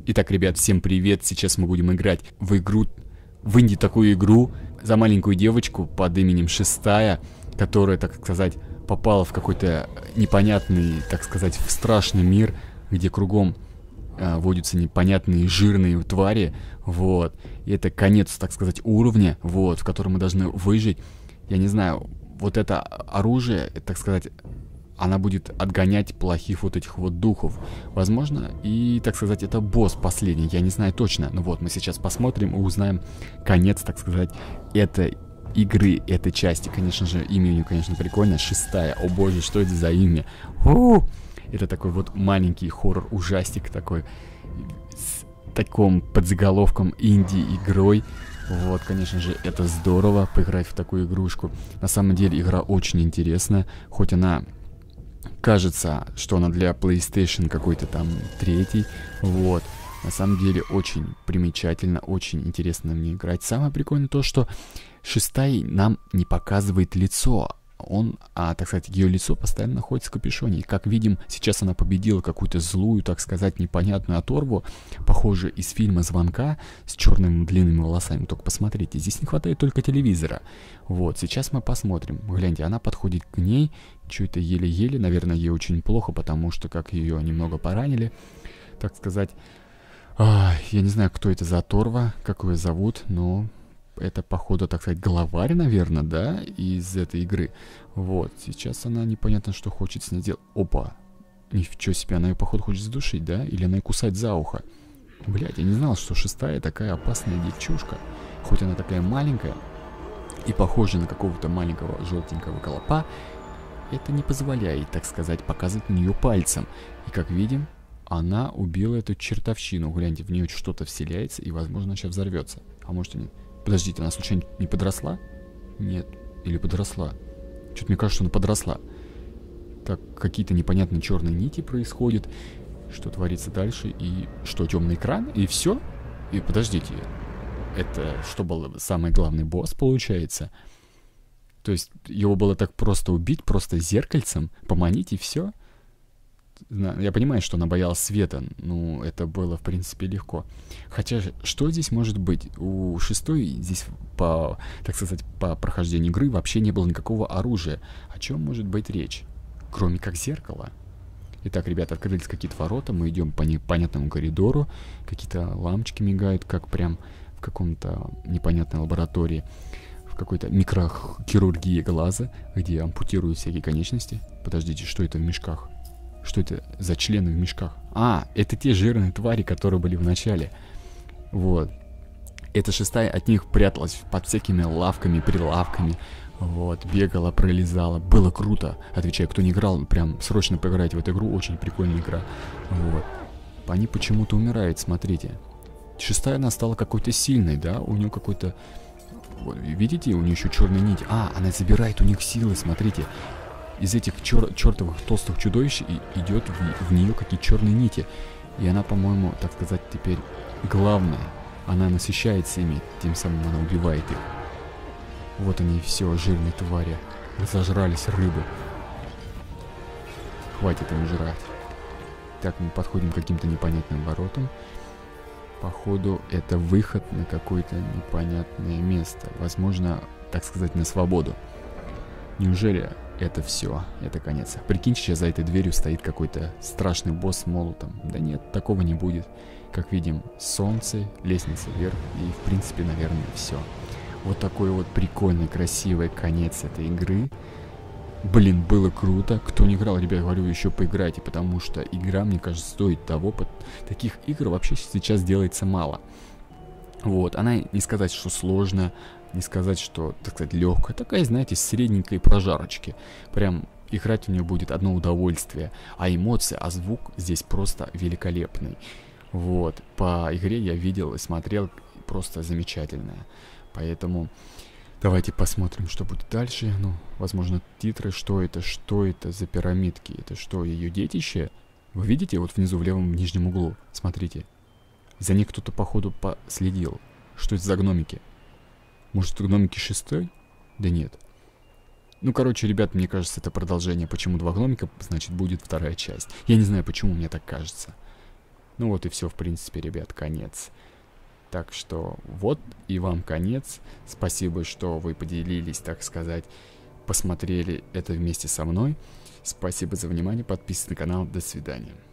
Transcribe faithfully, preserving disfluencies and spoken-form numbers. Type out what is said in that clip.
Итак, ребят, всем привет! Сейчас мы будем играть в игру, в инди такую игру за маленькую девочку под именем Шестая, которая, так сказать, попала в какой-то непонятный, так сказать, в страшный мир, где кругом э, водятся непонятные жирные твари, вот. И это конец, так сказать, уровня, вот, в котором мы должны выжить. Я не знаю, вот это оружие, так сказать, она будет отгонять плохих вот этих вот духов. Возможно, и, так сказать, это босс последний, я не знаю точно. Ну вот, мы сейчас посмотрим и узнаем конец, так сказать, этой игры, этой части. Конечно же, имя у нее, конечно, прикольное. Шестая. О боже, что это за имя? У-у-у! Это такой вот маленький хоррор-ужастик такой, с таким подзаголовком инди-игрой. Вот, конечно же, это здорово, поиграть в такую игрушку. На самом деле, игра очень интересная, хоть она... Кажется, что она для PlayStation какой-то там третий. Вот. На самом деле очень примечательно, очень интересно мне играть. Самое прикольное то, что Шестай нам не показывает лицо. Он, а, так сказать, ее лицо постоянно находится в капюшоне. И как видим, сейчас она победила какую-то злую, так сказать, непонятную оторву, похоже, из фильма «Звонка» с черными длинными волосами. Только посмотрите, здесь не хватает только телевизора. Вот, сейчас мы посмотрим. Гляньте, она подходит к ней, что-то еле-еле, наверное, ей очень плохо, потому что как ее немного поранили, так сказать. Ах, я не знаю, кто это за оторва, как ее зовут, но... Это, походу, так сказать, главарь, наверное, да, из этой игры. Вот, сейчас она непонятно, что хочет с ней делать. Опа, ничего себе, она ее, походу, хочет задушить, да? Или она ее кусать за ухо. Блядь, я не знал, что Шестая такая опасная девчушка. Хоть она такая маленькая и похожа на какого-то маленького желтенького колопа, это не позволяет, так сказать, показывать на нее пальцем. И, как видим, она убила эту чертовщину. Гляньте, в нее что-то вселяется и, возможно, сейчас взорвется. А может и нет. Подождите, она случайно не подросла? Нет. Или подросла? Что-то мне кажется, что она подросла. Так, какие-то непонятные черные нити происходят. Что творится дальше? И что, темный экран? И все? И подождите. Это что был самый главный босс, получается? То есть его было так просто убить, просто зеркальцем, поманить и все? Я понимаю, что она боялась света, но это было, в принципе, легко. Хотя, что здесь может быть? У Шестой здесь, по, так сказать, по прохождению игры вообще не было никакого оружия. О чем может быть речь? Кроме как зеркала. Итак, ребята, открылись какие-то ворота, мы идем по непонятному коридору. Какие-то лампочки мигают, как прям в каком-то непонятной лаборатории. В какой-то микрохирургии глаза, где ампутируют всякие конечности. Подождите, что это в мешках? Что это за члены в мешках? А, это те жирные твари, которые были в начале. Вот. Эта Шестая от них пряталась под всякими лавками, прилавками. Вот, бегала, пролезала. Было круто. Отвечаю, кто не играл, прям срочно поиграйте в эту игру. Очень прикольная игра. Вот. Они почему-то умирают, смотрите. Шестая, она стала какой-то сильной, да? У нее какой-то... Вот, видите, у нее еще черная нить. А, она забирает у них силы, смотрите. Из этих чер чертовых толстых чудовищ и идет в, в нее какие черные нити. И она, по-моему, так сказать, теперь главная. Она насыщается ими, тем самым она убивает их. Вот они все, жирные твари. Зажрались рыбы. Хватит им жрать. Так, мы подходим к каким-то непонятным воротам. Походу, это выход на какое-то непонятное место. Возможно, так сказать, на свободу. Неужели... Это все, это конец. Прикиньте, сейчас за этой дверью стоит какой-то страшный босс с молотом. Да нет, такого не будет. Как видим, солнце, лестница вверх и, в принципе, наверное, все. Вот такой вот прикольный, красивый конец этой игры. Блин, было круто. Кто не играл, ребят, говорю, еще поиграйте, потому что игра, мне кажется, стоит того. Таких игр вообще сейчас делается мало. Вот, она не сказать, что сложная. Не сказать, что, так сказать, легкая. Такая, знаете, средненькой прожарочки. Прям играть в нее будет одно удовольствие. А эмоции, а звук здесь просто великолепный. Вот. По игре я видел и смотрел просто замечательное. Поэтому давайте посмотрим, что будет дальше. Ну, возможно, титры. Что это? Что это за пирамидки? Это что, ее детище? Вы видите вот внизу в левом нижнем углу? Смотрите. За ней кто-то, походу, последил. Что это за гномики? Может, гномики Шестой? Да нет. Ну, короче, ребят, мне кажется, это продолжение. Почему два гномика, значит, будет вторая часть. Я не знаю, почему мне так кажется. Ну вот и все, в принципе, ребят, конец. Так что вот и вам конец. Спасибо, что вы поделились, так сказать, посмотрели это вместе со мной. Спасибо за внимание, подписывайтесь на канал, до свидания.